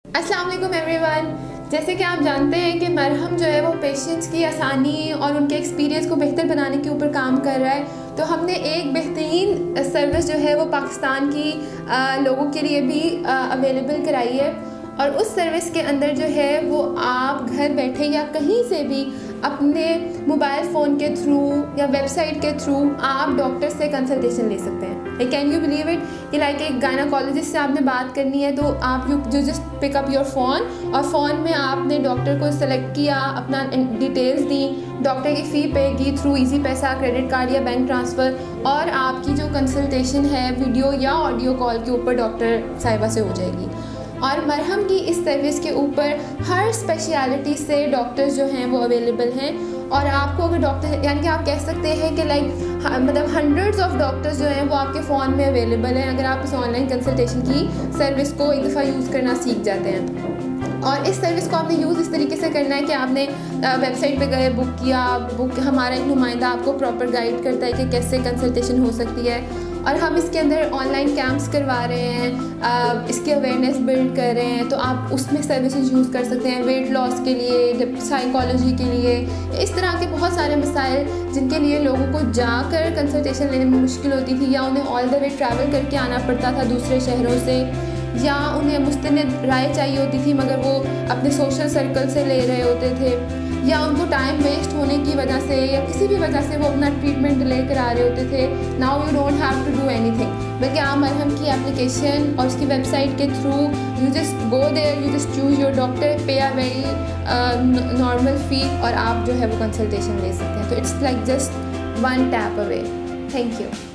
अस्सलाम वालेकुम एवरीवन। जैसे कि आप जानते हैं कि मरहम जो है वो पेशेंट्स की आसानी और उनके एक्सपीरियंस को बेहतर बनाने के ऊपर काम कर रहा है। तो हमने एक बेहतरीन सर्विस जो है वो पाकिस्तान की लोगों के लिए भी अवेलेबल कराई है। और उस सर्विस के अंदर जो है वो आप घर बैठे या कहीं से भी अपने मोबाइल फ़ोन के थ्रू या वेबसाइट के थ्रू आप डॉक्टर से कंसल्टेशन ले सकते हैं। कैन यू बिलीव इट कि लाइक एक गायनाकोलॉजिस्ट से आपने बात करनी है तो आप you just pick up your phone और फ़ोन में आपने डॉक्टर को सेलेक्ट किया, अपना डिटेल्स दी, डॉक्टर की फ़ी पे की through Easypaisa, credit card या बैंक ट्रांसफ़र, और आपकी जो कंसल्टेशन है वीडियो या ऑडियो कॉल के ऊपर डॉक्टर साहिबा से हो जाएगी। और मरहम की इस सर्विस के ऊपर हर स्पेशलिटी से डॉक्टर्स जो हैं वो अवेलेबल हैं। और आपको अगर डॉक्टर यानी कि आप कह सकते हैं कि लाइक मतलब हंड्रेड्स ऑफ डॉक्टर्स जो हैं वो आपके फ़ोन में अवेलेबल हैं अगर आप इस ऑनलाइन कंसल्टेशन की सर्विस को एक दफ़ा यूज़ करना सीख जाते हैं। और इस सर्विस को आपने यूज़ इस तरीके से करना है कि आपने वेबसाइट पे गए, बुक किया, हमारा एक नुमाइंदा आपको प्रॉपर गाइड करता है कि कैसे कंसल्टेशन हो सकती है। और हम इसके अंदर ऑनलाइन कैंप्स करवा रहे हैं, इसकी अवेयरनेस बिल्ड कर रहे हैं, तो आप उसमें सर्विसेज यूज़ कर सकते हैं वेट लॉस के लिए, साइकोलॉजी के लिए, इस तरह के बहुत सारे मसाइल जिनके लिए लोगों को जाकर कंसल्टेशन लेने में मुश्किल होती थी, या उन्हें ऑल द वे ट्रैवल करके आना पड़ता था दूसरे शहरों से, या उन्हें मुस्तनिद राय चाहिए होती थी मगर वो अपने सोशल सर्कल से ले रहे होते थे, या उनको टाइम वेस्ट होने की वजह से या किसी भी वजह से वो अपना ट्रीटमेंट डिले करा रहे होते थे। Now you don't have to do anything, बल्कि आप मरहम की एप्लीकेशन और उसकी वेबसाइट के through you just go there, you just choose your doctor, pay a very normal फ़ी और आप जो है वो कंसल्टेशन ले सकते हैं। तो it's like just one tap away. Thank you.